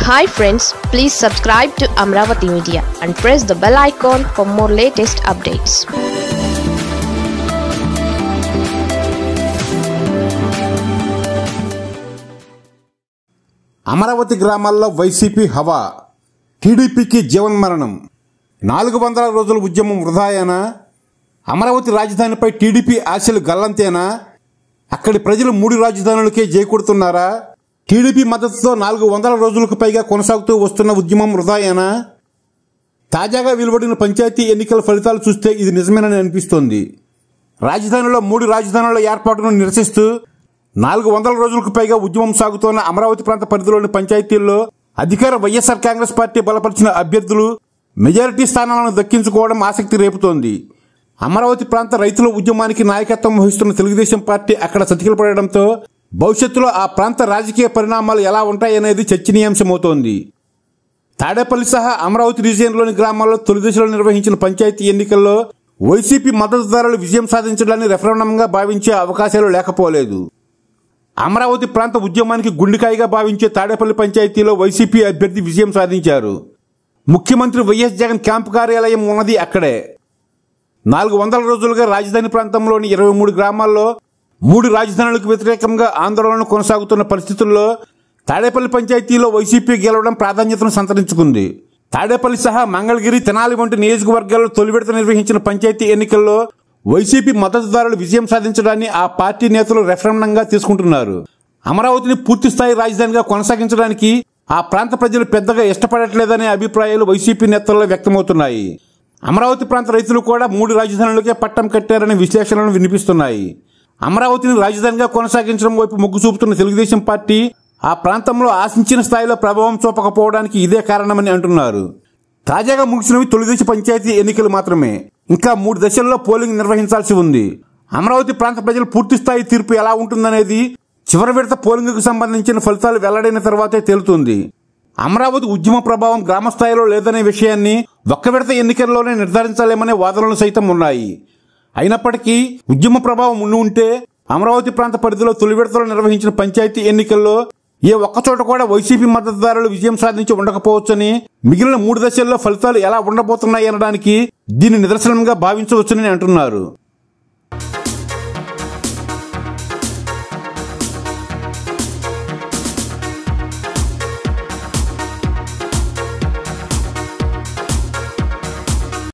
Hi friends, please subscribe to Amravati Media and press the bell icon for more latest updates. Amaravati గ్రామాల్లో YCP హవా, టీడీపీకి జీవన్మరణం. 400 రోజుల ఉద్యమం వృధాయేనా? Amaravati రాజధానిపై TDP ఆశలు గల్లంతేనా? అక్కడి ప్రజలు 3 రాజధానులకే జైకొడుతున్నారా? టీడీపీ మద్దతుతో 400 రోజులకు పైగా కొనసాగుతూ వస్తున్న ఉద్యమం వృధాయేనా? తాజాగా వెలువడిన పంచాయతీ ఎన్నికల ఫలితాలు చూస్తే ఇది నిజమేనని అనిపిస్తోంది. రాజధానిలో 3 రాజధానుల ఏర్పాటును నిరసిస్తూ 400 రోజులకు పైగా ఉద్యమం సాగుతోన్న అమరావతి ప్రాంత పరిధిలోని పంచాయతీల్లో అధికార వైఎస్ఆర్ కాంగ్రెస్ పార్టీ బలపరిచిన అభ్యర్థులు మెజారిటీ స్థానాలను దక్కించుకోవడం ఆసక్తి రేపుతోంది. అమరావతి ప్రాంత రైతుల ఉద్యమానికి నాయకత్వం వహిస్తున్న తెలుగుదేశం పార్టీ అక్కడ చతికిలపడడంతో భవిష్యత్తులో ఆ ప్రాంత రాజకీయ పరిణామాలు ఎలా ఉంటాయనేది చర్చనీయాంశమవుతోంది. తాడేపల్లి సహా అమరావతి రీజియన్లోని గ్రామాల్లో తొలి దశలో నిర్వహించిన పంచాయతీ ఎన్నికల్లో వైసీపీ మద్దతుదారులు విజయం సాధించడాన్ని రెఫరెండంగా భావించే అవకాశాలు లేకపోలేదు. అమరావతి ప్రాంత ఉద్యమానికి గుండెకాయగా భావించే తాడేపల్లి పంచాయతీలో వైసీపీ అభ్యర్థి విజయం సాధించారు. ముఖ్యమంత్రి వైఎస్ జగన్ క్యాంపు కార్యాలయం ఉన్నది అక్కడే. 400 రోజులుగా రాజధాని ప్రాంతంలోని 23 గ్రామాల్లో 3 రాజధానులకు వ్యతిరేకంగా ఆందోళనలు కొనసాగుతున్న పరిస్థితుల్లో తాడేపల్లి పంచాయతీలో వైసీపీ గెలవడం ప్రాధాన్యతను సంతరించుకుంది. తాడేపల్లి సహా మంగళగిరి, తెనాలి వంటి నియోజకవర్గాల్లో తొలి విడత నిర్వహించిన పంచాయతీ ఎన్నికల్లో వైసీపీ మద్దతుదారులు విజయం సాధించడాన్ని ఆ పార్టీ నేతలు రెఫరెండంగా తీసుకుంటున్నారు. అమరావతిని పూర్తిస్థాయి రాజధానిగా కొనసాగించడానికి ఆ ప్రాంత ప్రజలు పెద్దగా ఇష్టపడట్లేదనే అభిప్రాయాలు వైసీపీ నేతల్లో వ్యక్తమవుతున్నాయి. అమరావతి ప్రాంత రైతులు కూడా 3 రాజధానులకే పట్టం కట్టారనే విశ్లేషణలు వినిపిస్తున్నాయి. అమరావతిని రాజధానిగా కొనసాగించడం వైపు మొగ్గు చూపుతున్న తెలుగుదేశం పార్టీ ఆ ప్రాంతంలో ఆశించిన స్థాయిలో ప్రభావం చూపకపోవడానికి ఇదే కారణమని అంటున్నారు. తాజాగా ముగిసినవి తొలిదశ పంచాయతీ ఎన్నికలు మాత్రమే. ఇంకా 3 దశల్లో పోలింగ్ నిర్వహించాల్సి ఉంది. అమరావతి ప్రాంత ప్రజల పూర్తిస్థాయి తీర్పు ఎలా ఉంటుందనేది చివరి విడత పోలింగ్కు సంబంధించిన ఫలితాలు వెల్లడైన తర్వాతే తేలుతుంది. అమరావతి ఉద్యమ ప్రభావం గ్రామస్థాయిలో లేదనే విషయాన్ని ఒక్క విడత ఎన్నికల్లోనే నిర్ధారించలేమనే వాదనలు సైతం ఉన్నాయి. అయినప్పటికీ ఉద్యమ ప్రభావం ఉంటే అమరావతి ప్రాంత పరిధిలో తొలి విడతలో నిర్వహించిన పంచాయతీ ఎన్నికల్లో ఏ ఒక్కచోట కూడా వైసీపీ మద్దతుదారులు విజయం సాధించి ఉండకపోవచ్చని, మిగిలిన 3 దశల్లో ఫలితాలు ఎలా ఉండబోతున్నాయి అనడానికి దీన్ని నిదర్శనంగా భావించవచ్చని అంటున్నారు.